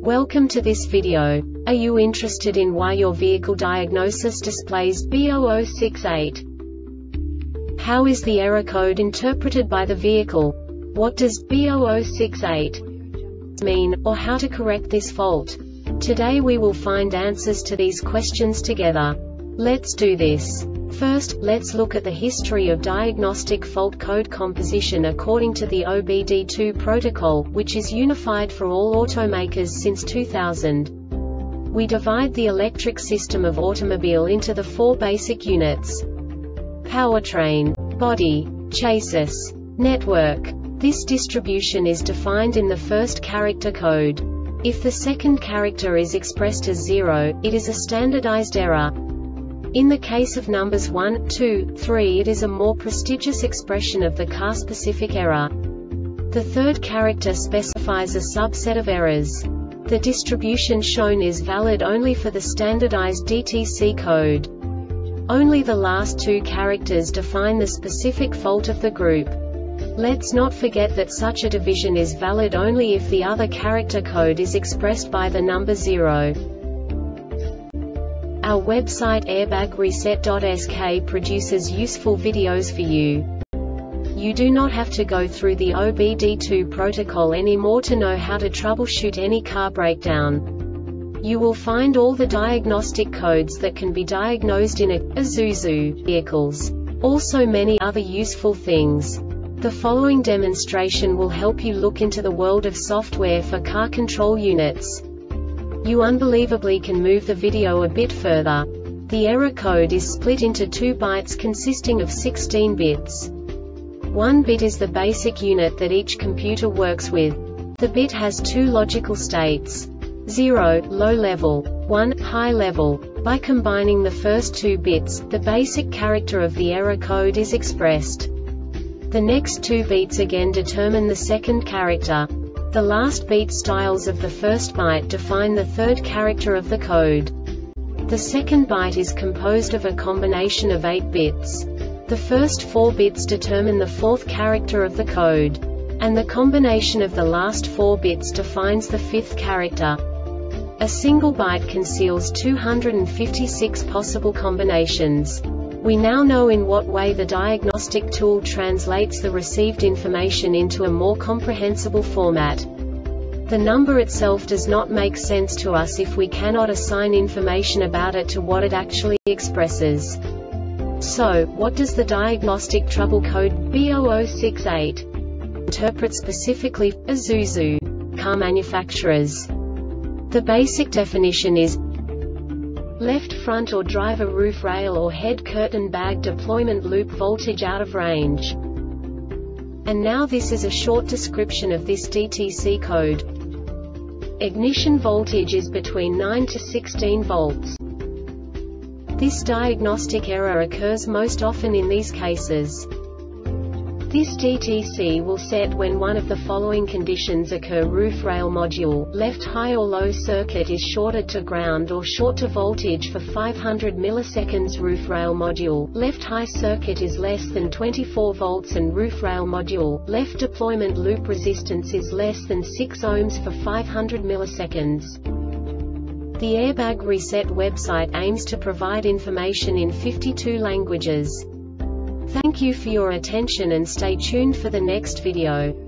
Welcome to this video. Are you interested in why your vehicle diagnosis displays B0068? How is the error code interpreted by the vehicle? What does B0068 mean, or how to correct this fault? Today we will find answers to these questions together. Let's do this. First, let's look at the history of diagnostic fault code composition according to the OBD2 protocol, which is unified for all automakers since 2000. We divide the electric system of automobile into the four basic units: powertrain, body, chassis, network. This distribution is defined in the first character code. If the second character is expressed as 0, it is a standardized error. In the case of numbers 1, 2, 3, it is a more prestigious expression of the car-specific error. The third character specifies a subset of errors. The distribution shown is valid only for the standardized DTC code. Only the last two characters define the specific fault of the group. Let's not forget that such a division is valid only if the other character code is expressed by the number 0. Our website airbagreset.sk produces useful videos for you. You do not have to go through the OBD2 protocol anymore to know how to troubleshoot any car breakdown. You will find all the diagnostic codes that can be diagnosed in Isuzu vehicles. Also many other useful things. The following demonstration will help you look into the world of software for car control units. You unbelievably can move the video a bit further. The error code is split into 2 bytes consisting of 16 bits. 1 bit is the basic unit that each computer works with. The bit has 2 logical states: 0, low level, 1, high level. By combining the first 2 bits, the basic character of the error code is expressed. The next 2 beats again determine the second character. The last beat styles of the first byte define the third character of the code. The second byte is composed of a combination of 8 bits. The first 4 bits determine the fourth character of the code. And the combination of the last 4 bits defines the fifth character. A single byte conceals 256 possible combinations. We now know in what way the diagnostic tool translates the received information into a more comprehensible format. The number itself does not make sense to us if we cannot assign information about it to what it actually expresses. So, what does the diagnostic trouble code B0068 interpret specifically for Isuzu car manufacturers? The basic definition is left front or driver roof rail or head curtain bag deployment loop voltage out of range. And now this is a short description of this DTC code. Ignition voltage is between 9 to 16 volts. This diagnostic error occurs most often in these cases. This DTC will set when one of the following conditions occur: roof rail module, left high or low circuit is shorted to ground or short to voltage for 500 milliseconds, roof rail module, left high circuit is less than 24 volts and roof rail module, left deployment loop resistance is less than 6 ohms for 500 milliseconds. The Airbag Reset website aims to provide information in 52 languages. Thank you for your attention and stay tuned for the next video.